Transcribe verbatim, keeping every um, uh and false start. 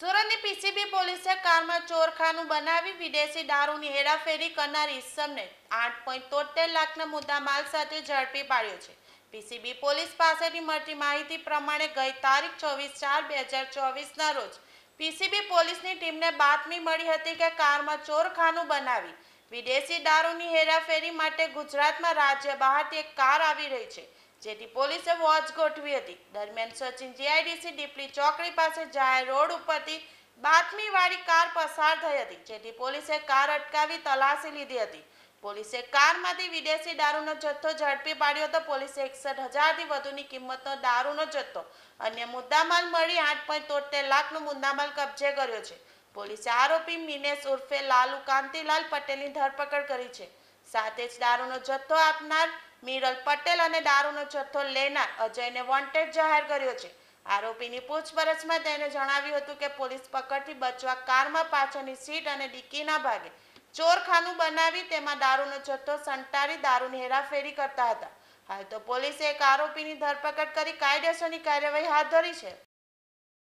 સુરતની પીસીબી પોલીસે કારમાં ચોરખાનું બનાવી વિદેશી દારૂની હેરાફેરી કરનાર ઈસમને આઠ પોઈન્ટ તોતેર લાખના મુદ્દામાલ સાથે ઝડપી પાડ્યો છે. પીસીબી પોલીસ પાસેથી મળતી માહિતી પ્રમાણે ગઈ તારીખ ચોવીસ ચાર બે હજાર ચોવીસના રોજ પીસીબી પોલીસની ટીમને બાતમી મળી હતી કે કારમાં ચોરખાનું બનાવી વિદેશી દારૂની હેરાફેરી માટે ગુજરાતમાં રાજ્ય બહારથી એક કાર આવી રહી છે, જેથી પોલીસે વોચ ગોઠવી હતી. દરમિયાન સચિન જીઆઈડીસી દીપલી ચોકડી પાસે જાહેર રોડ ઉપરથી બાતમીવાળી કાર પસાર થઈ હતી, જેથી પોલીસે કાર અટકાવી તલાશી લીધી હતી. પોલીસે કારમાંથી વિદેશી દારૂનો જથ્થો ઝડપી પાડ્યો હતો. પોલીસે એકસઠ હજારથી વધુની કિંમતનો દારૂનો જથ્થો અન્ય મુદ્દામાલ મળી આઠ પોઈન્ટ તોતેર લાખનો મુદ્દામાલ કબજે કર્યો છે. પોલીસે આરોપી મિનેશ ઉર્ફે લાલુ કાંતિલાલ પટેલની ધરપકડ કરી છે. સાથે જ દારૂનો જથ્થો આપનાર મિરલ પટેલ અને દારૂનો જથ્થો લેનાર અજયને વોન્ટેડ જાહેર કર્યો છે. આરોપીની પૂછપરછમાં તેને જણાવ્યું હતું કે પોલીસ પકડથી બચવા કારમાં પાછળની સીટ અને ડિક્કીના ભાગે ચોરખાનું બનાવી તેમાં દારૂનો જથ્થો સંતાડી દારૂની હેરાફેરી કરતા હતા. હાલ તો પોલીસે એક આરોપીની ધરપકડ કરી કાયદેસરની કાર્યવાહી હાથ ધરી છે.